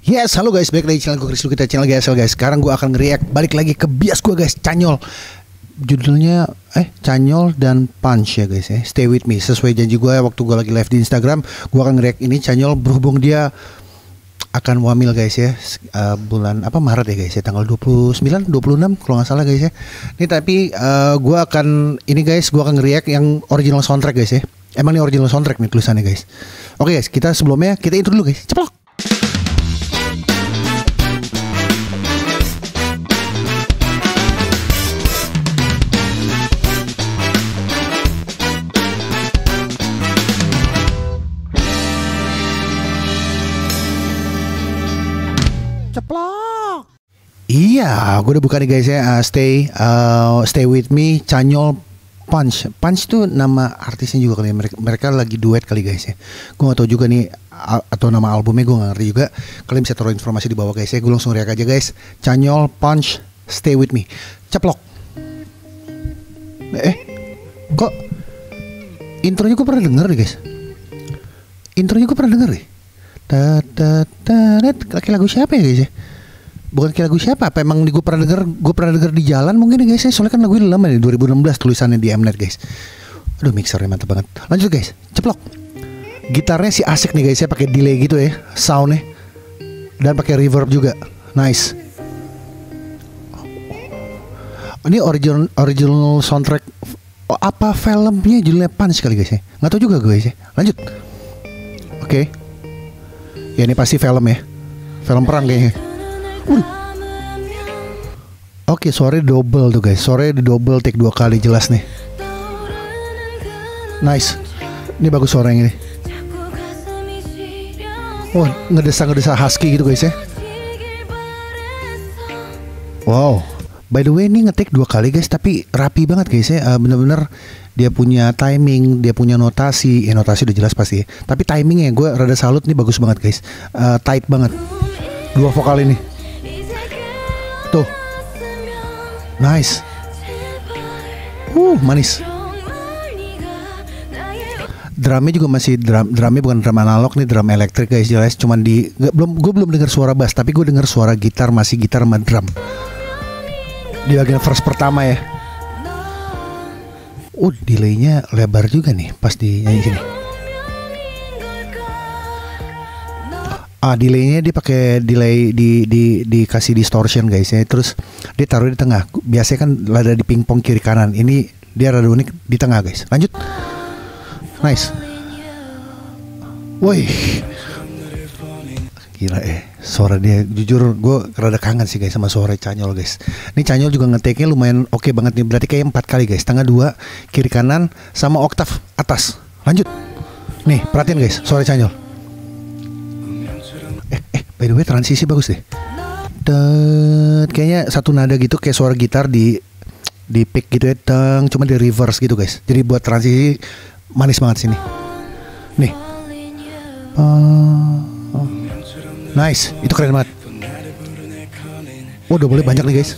Yes, halo guys, balik lagi channel gue Chris Lu, kita channel GSL guys. Sekarang gue akan nge-react balik lagi ke bias gue guys, Canyol. Judulnya Canyol dan Punch ya guys ya. Stay with me, sesuai janji gue waktu gue lagi live di Instagram, gue akan nge-react ini Canyol berhubung dia akan wamil guys ya. Bulan Maret ya guys ya, tanggal 29, 26 kalau nggak salah guys ya. Ini tapi gue akan nge-react yang original soundtrack guys ya. Emang ini original soundtrack nih tulisannya guys. Oke guys, kita sebelumnya kita intro dulu guys. Ceplok. Ceplok. Iya, gue udah buka nih guys ya. Stay with me, Canyol Punch. Punch tuh nama artisnya juga kali ya. Mereka lagi duet kali guys ya. Gue gak tahu juga nih atau nama albumnya gue gak ngerti juga. Kalian bisa taruh informasi di bawah guys ya. Gue langsung react aja guys. Canyol Punch, Stay with me. Ceplok. Kok intronya gue pernah denger nih guys. Intronya gue pernah denger nih. Kayak lagu siapa ya guys ya? Bukan kayak lagu siapa? Apa emang gue pernah denger di jalan mungkin ya guys ya? Soalnya kan lagu ini lama nih, 2016 tulisannya di Mnet guys. Aduh, mixernya mantap banget. Lanjut guys, ceplok. Gitarnya sih asik nih guys ya, pakai delay gitu ya, soundnya, dan pakai reverb juga, nice. Ini original soundtrack apa filmnya judulnya Punch kali guys ya? Nggak tahu juga guys ya. Lanjut. Oke. Ya ini pasti film ya, film perang kayaknya. Oke, suaranya double tuh guys. Suaranya di double take 2 kali, jelas nih. Nice. Ini bagus suaranya nih. Oh, ngedesa husky gitu guys ya. Wow. By the way, ini ngetik 2 kali guys, tapi rapi banget guys ya. Bener-bener dia punya timing, dia punya notasi. Notasi udah jelas pasti ya. Tapi timingnya gue rada salut nih, bagus banget guys. Tight banget 2 vokal ini. Tuh. Nice. Manis. Drumnya juga masih drumnya bukan drum analog nih, drum elektrik guys, jelas. Cuman gue belum dengar suara bass, tapi gue dengar suara gitar, masih gitar sama drum di bagian verse pertama ya. Delaynya lebar juga nih pas di nyanyi sini. Delaynya dia pakai delay dikasih distortion guys ya. Terus dia taruh di tengah. Biasanya kan ada di pingpong kiri kanan. Ini dia rada unik di tengah guys. Lanjut. Nice. Woi. Gila suara dia, jujur gue rada kangen sih guys sama suara Canyol guys. Ini Canyol juga ngeteknya lumayan oke banget nih. Berarti kayak 4 kali guys. Tengah 2, kiri kanan, sama oktav atas. Lanjut. Nih perhatiin guys suara Canyol. By the way, transisi bagus deh. Kayaknya satu nada gitu, kayak suara gitar di pick gitu ya, cuma di reverse gitu guys. Jadi buat transisi manis banget sini. Nih. Nice, itu keren banget. Udah boleh banyak nih guys.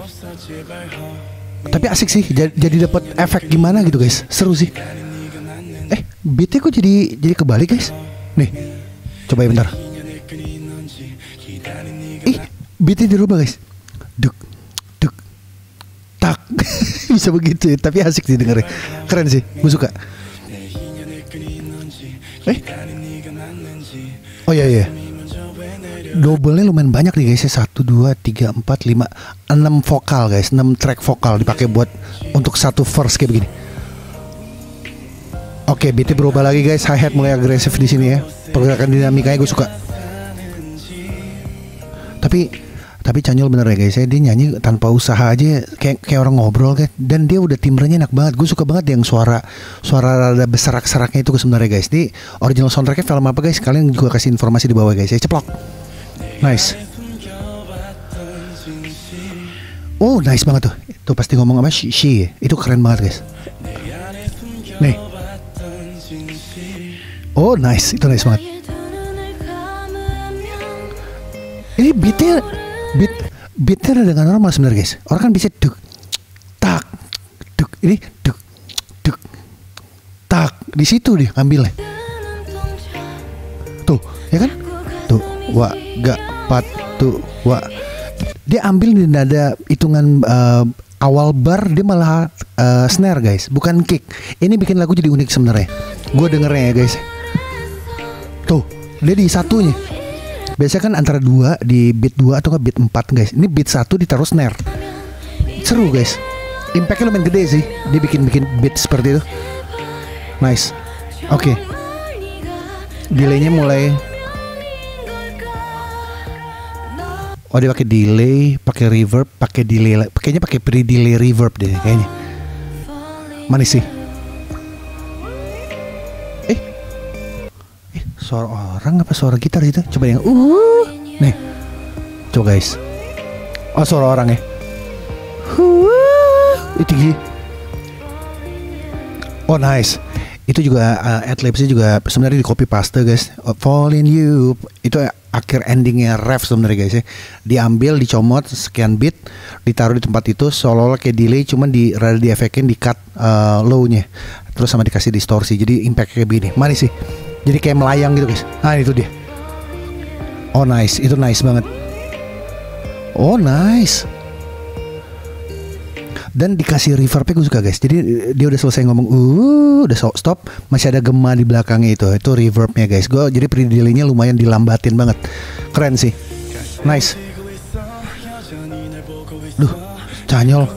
Tapi asik sih, jadi dapat efek gimana gitu guys. Seru sih. Beatnya kok jadi kebalik guys. Nih, coba ya bentar. Beatnya dirubah guys. Duk tak. Bisa begitu ya, tapi asik sih dengernya. Keren sih, gue suka. Oh iya. Double-nya lumayan banyak nih guys ya. 1, 2, 3, 4, 5, 6 vokal guys. 6 track vokal dipakai buat untuk satu verse kayak begini. Oke, beatnya berubah lagi guys. Hi-hat mulai agresif di sini ya. Pergerakan dinamikanya gue suka. Tapi Canyol bener ya guys ya, dia nyanyi tanpa usaha aja kayak orang ngobrol kan. Dan dia udah timbrenya enak banget. Gue suka banget yang suara rada berserak-seraknya itu sebenarnya guys. Ini original soundtracknya film apa guys? Kalian juga kasih informasi di bawah guys ya. Ceplok. Nice. Nice banget tuh. Tuh pasti ngomong apa she. Itu keren banget guys. Nih. Nice. Itu nice banget. Ini beatnya ada dengan normal sebenarnya guys. Orang kan bisa duk tak duk, ini duk tak, di situ dia ngambilnya. Tuh, ya kan? Tuh, 2, 3, 2. Dia ambil di nada hitungan awal bar, dia malah snare guys, bukan kick. Ini bikin lagu jadi unik sebenarnya. Gue dengernya ya guys. Tuh, dia di satunya. Biasanya kan antara 2 di beat 2 atau beat 4 guys. Ini beat 1 ditaruh snare. Seru guys. Impactnya lumayan gede sih. Dia bikin beat seperti itu. Nice. Oke. Delaynya mulai. Oh, dia pakai delay, pakai reverb, pakai delay, kayaknya pakai pre-delay reverb deh kayaknya. Manis sih. Suara orang apa suara gitar itu? Coba yang nih. Coba guys. Oh, suara orang ya. Itu gini. Oh, nice. Itu juga adlibsnya juga sebenarnya di copy paste guys. Fall in you itu akhir endingnya ref sebenarnya guys ya. Diambil, dicomot sekian bit, ditaruh di tempat itu seolah-olah kayak delay, cuman rada diefekin, di cut low-nya, terus sama dikasih distorsi, jadi impact kayak begini. Manis sih. Jadi kayak melayang gitu guys. Nah itu dia. Oh nice, itu nice banget. Oh nice. Dan dikasih reverbnya gue suka guys. Jadi dia udah selesai ngomong udah stop, masih ada gema di belakangnya itu reverbnya guys. Gue jadi pre-delay-nya lumayan dilambatin banget. Keren sih. Nice. Duh, Canyol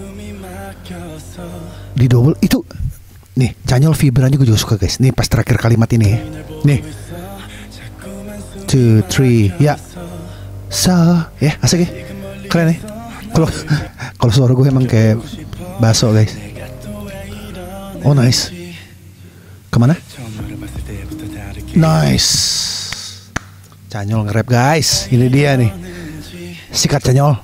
di double itu. Nih, Canyol vibranya gue juga suka guys. Nih pas terakhir kalimat ini ya. Nih 2, 3 ya. Ya asik ya. Keren ya. Kalau suara gue emang kayak baso guys. Oh nice. Kemana? Nice. Canyol nge-rap guys. Ini dia nih. Sikat Canyol.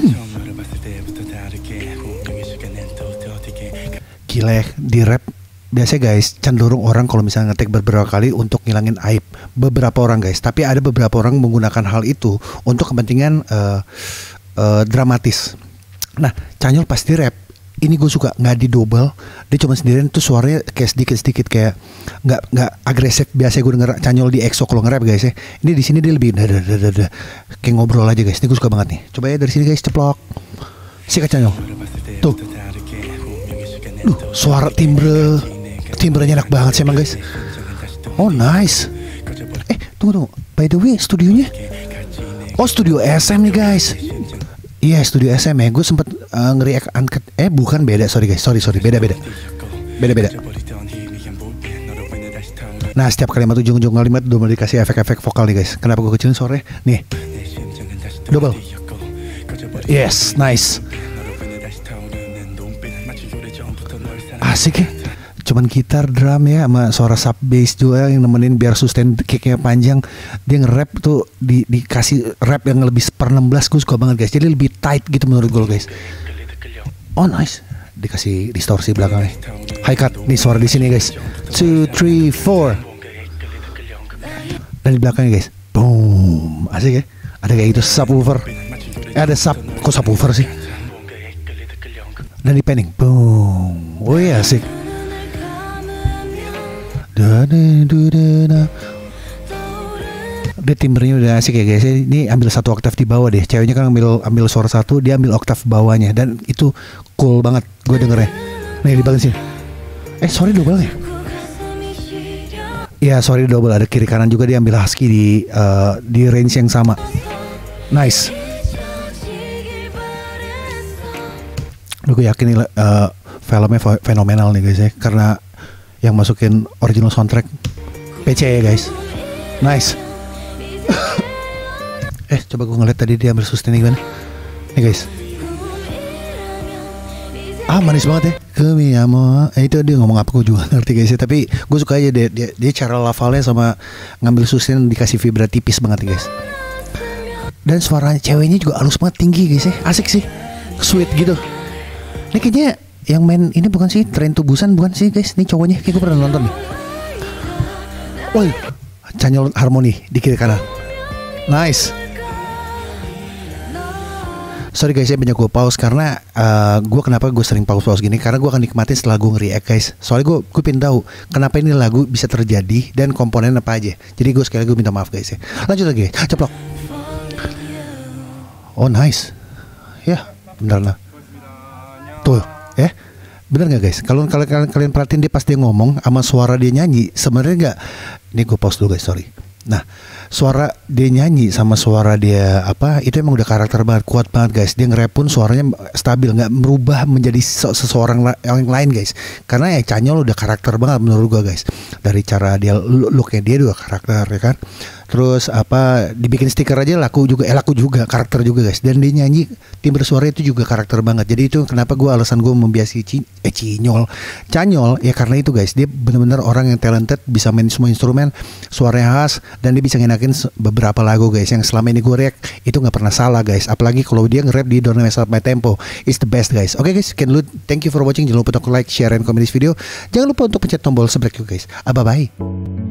Gila ya, di rap biasanya guys cenderung orang kalau misalnya ngetik beberapa kali untuk ngilangin aib. Beberapa orang guys. Tapi ada beberapa orang menggunakan hal itu untuk kepentingan dramatis. Nah, Canyol pasti rap. Ini gue suka, nggak di double. Dia cuma sendirian tuh suaranya kayak sedikit kayak nggak agresif. Biasa gue denger Canyol di EXO kalau nge-rap guys ya. Ini di sini dia lebih kayak ngobrol aja guys. Ini gue suka banget nih. Coba ya dari sini guys, ceplok. Sikat Canyol. Tuh. Suara timbrenya enak banget sih emang guys. Oh nice. Tunggu. By the way, studionya. Oh, studio SM nih guys. Iya, studio SM ya. Gue sempet nge-react Uncut. Bukan, beda. Sorry guys. Sorry. Beda. Nah, setiap kalimat ujung-ujung kalimat udah dikasih efek-efek vokal nih guys. Kenapa gue kecilin suaranya? Nih. Double. Yes, nice. Asik ya. Cuman gitar, drum ya, sama suara sub bass juga yang nemenin biar sustain kicknya panjang. Dia nge-rap tuh dikasih rap yang lebih 1/16. Gue suka banget guys. Jadi lebih tight gitu menurut gue guys. Oh nice. Dikasih distorsi belakangnya. High cut. Nih suara di sini guys. 2, 3, 4. Dan di belakangnya guys. Boom. Asik ya. Ada kayak gitu subwoofer. Ada kok subwoofer sih. Dan di panning. Boom. Oh iya asik. Dia timbrenya udah asik ya guys. Ini ambil 1 oktav di bawah deh. Ceweknya kan ambil suara 1, dia ambil oktav bawahnya. Dan itu cool banget gue dengernya. Nih di bagian sini. Sorry double ya. Iya sorry double. Ada kiri kanan juga dia ambil husky di range yang sama. Nice. Gue yakin nih filmnya fenomenal nih guys ya. Karena yang masukin original soundtrack PC ya guys. Nice. Coba gue ngeliat tadi dia ambil sustain gimana. Nih guys. Manis banget ya. Kemiyamo. Itu dia ngomong apa gue juga ngerti guys ya. Tapi gue suka aja dia cara lafalnya sama ngambil sustain dikasih vibra tipis banget nih guys. Dan suaranya ceweknya juga halus banget, tinggi guys ya. Asik sih. Sweet gitu. Ini kayaknya yang main ini bukan sih Train to Busan, bukan sih guys. Ini cowoknya kayak gue pernah nonton nih. Woi, Canyol harmoni di kiri kanan. Nice. Sorry guys, saya banyak gue pause karena kenapa gue sering pause gini, karena gue akan nikmatin setelah gue nge-react guys. Soalnya gue pengen tahu kenapa ini lagu bisa terjadi dan komponen apa aja. Jadi gue sekali lagi minta maaf guys ya. Lanjut lagi, ceplok. Oh nice. Ya, bener lah. Tuh, bener nggak guys? Kalau kalian perhatiin dia pas dia ngomong sama suara dia nyanyi, sebenarnya nggak. Ini gue pause dulu guys, sorry. Nah, suara dia nyanyi sama suara dia itu emang udah karakter banget, kuat banget guys. Dia nge-rap pun suaranya stabil, nggak merubah menjadi seseorang yang lain guys. Karena ya Canyol udah karakter banget menurut gua guys. Dari cara dia looknya dia juga karakter ya kan. Terus dibikin stiker aja laku juga karakter juga guys. Dan dia nyanyi timbre suara itu juga karakter banget. Jadi itu kenapa alasan gue membiasi Canyol ya karena itu guys. Dia benar-benar orang yang talented, bisa main semua instrumen, suaranya khas, dan dia bisa ngenakin beberapa lagu guys yang selama ini gue react itu nggak pernah salah guys. Apalagi kalau dia nge-rap di Don't Mess Up My Tempo, it's the best guys. Oke guys, sekian dulu. Thank you for watching. Jangan lupa untuk like, share, and comment this video. Jangan lupa untuk pencet tombol subscribe guys. Bye bye.